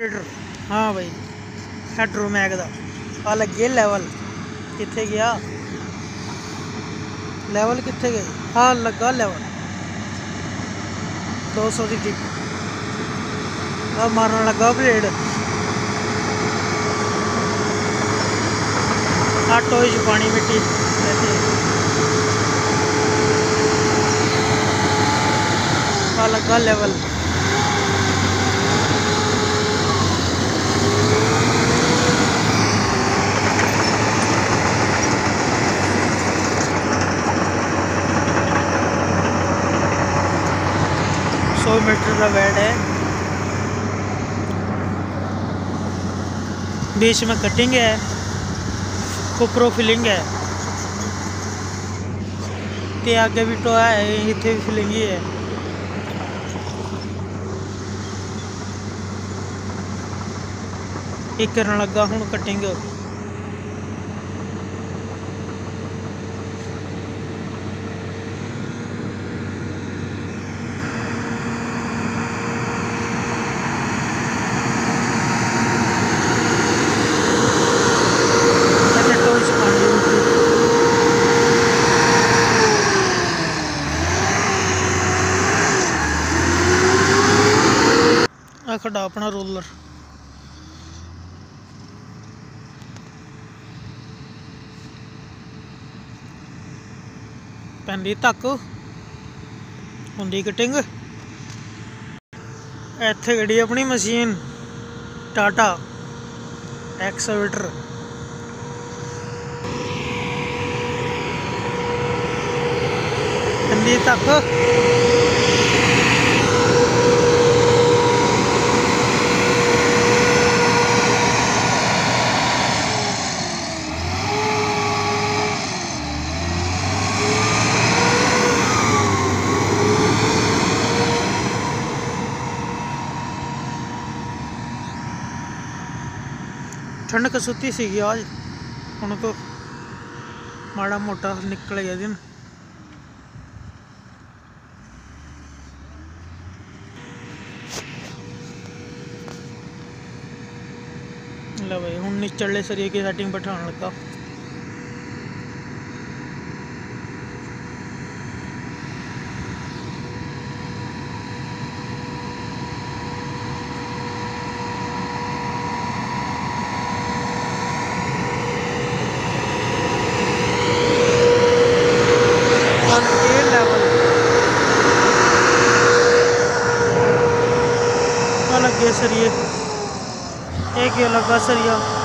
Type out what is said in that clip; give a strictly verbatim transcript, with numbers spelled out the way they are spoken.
हाँ भाई हेड्रोमैग का आ लगे लैवल कितने गया लैवल कितने गए हाँ लगा लैवल दो सौ की टिप मारन लगा ब्लेड आटो पानी मिट्टी आ लगा लैवल सौ मीटर का वेट है बीच में कटिंग है कुपरो फिलिंग है ते आगे भी टोया है इतने भी फिलिंग ही है एक करन लगा हूँ कटिंग खड़ा अपना रोलर पैंदी तक होंदी कटिंग इत्थे गड़ी अपनी मशीन टाटा एक्सवेटर पैंदी तक ठंड कसूती सी आज हूँ तो माड़ा मोटा निकल गया दिन लो भाई हूँ निचले सरिये की सेटिंग बैठाने लगा लगे सरिये एक लगा सरिया